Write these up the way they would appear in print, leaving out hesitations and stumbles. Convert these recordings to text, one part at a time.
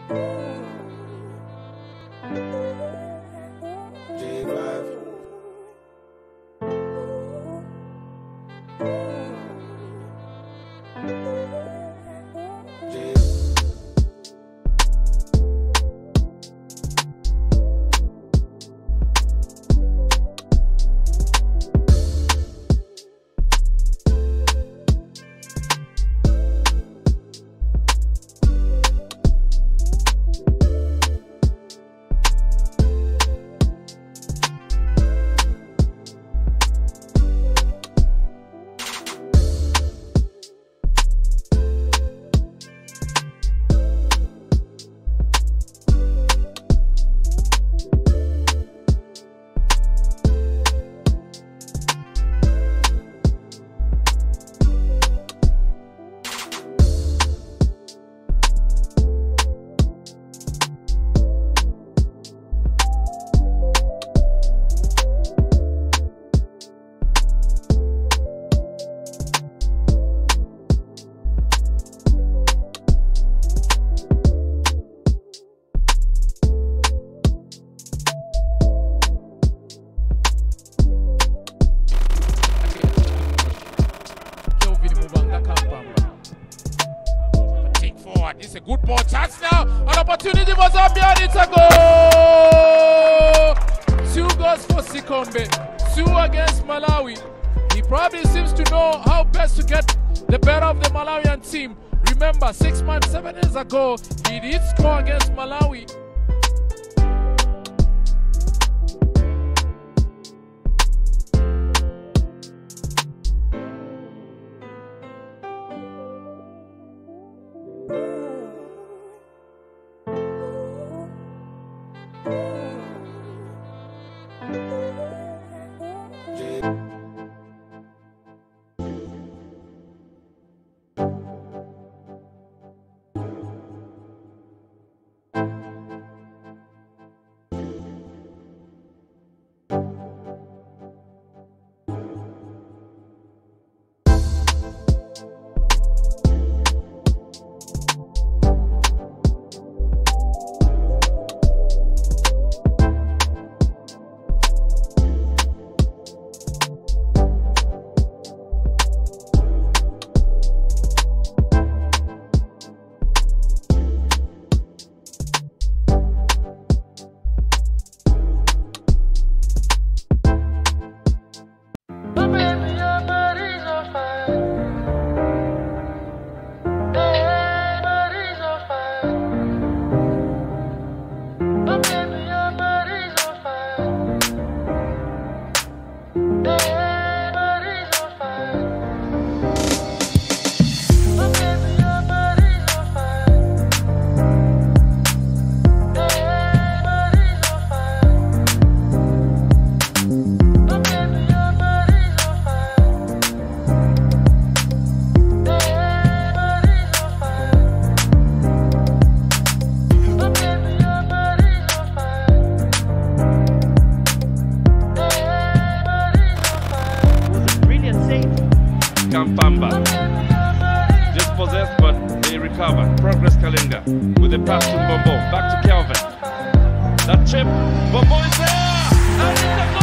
It's a good ball chance now. An opportunity for Zambia and it's a goal. 2 goals for Sikombe. 2 against Malawi. He probably seems to know how best to get the better of the Malawian team. Remember, 6 months, 7 years ago, he did score against Malawi. Kampamba. Dispossessed, but they recover. Progress Kalinga with a pass to Bombo. Back to Kelvin. That chip. Bombo is there! And it's a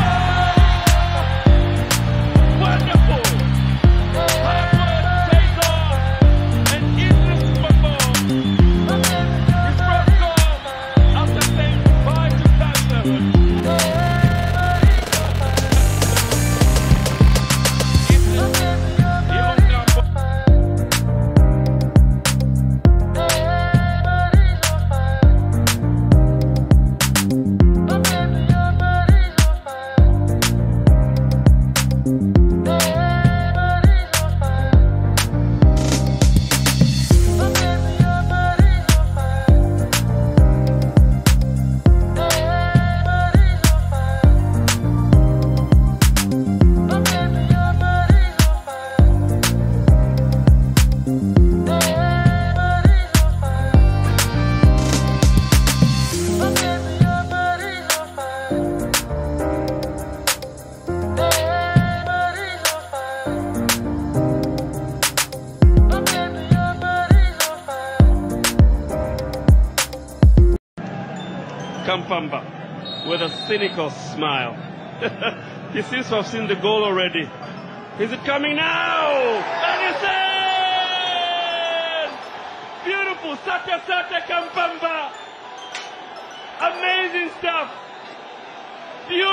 goal! Wonderful! Hardwood takes off. And Idris Bombo. His first goal after playing 5-7. Kampamba with a cynical smile. He seems to have seen the goal already. Is it coming now? And it's in! Beautiful, Saka Kampamba. Amazing stuff. Beautiful.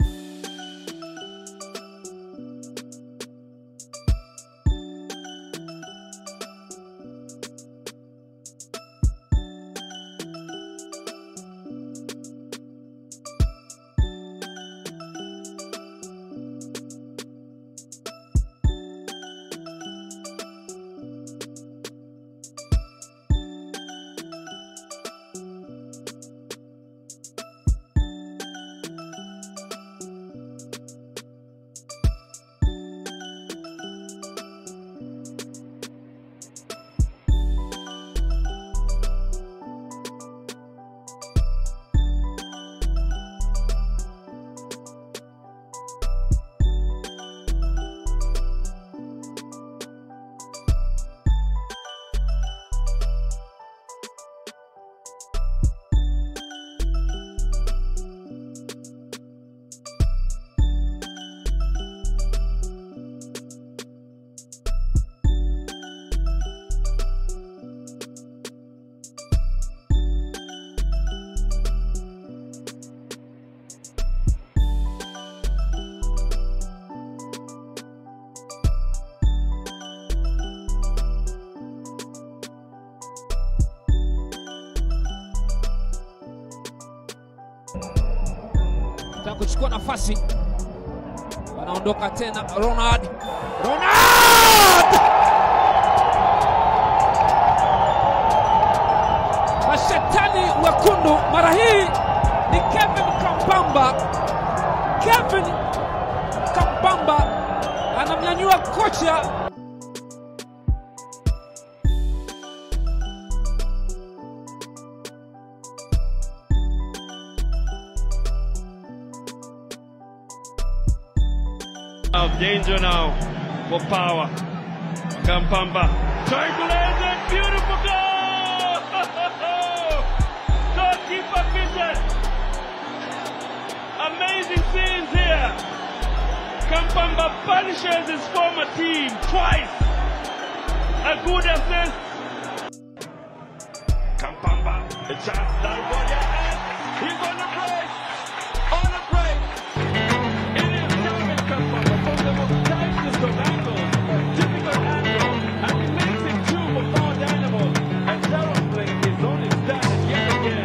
Kuchukua nafasi, wanaondoka tena. Ronald mashetani wekundu, mara hii ni Kevin Kampamba anamnyanyua kocha. Danger now for Power. Kampamba trying to land it. Beautiful goal! Goalkeeper fitted. Amazing scenes here. Kampamba punishes his former team twice. A good assist. Kampamba, the chance. Darbonia, he's on the break. On the break. It is David Kampamba. Typical angle, and he makes it two for Power Dynamo, and Darren Blake is on his stand yet again.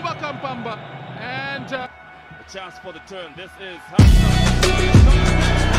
Kampamba, and a chance for the turn. This is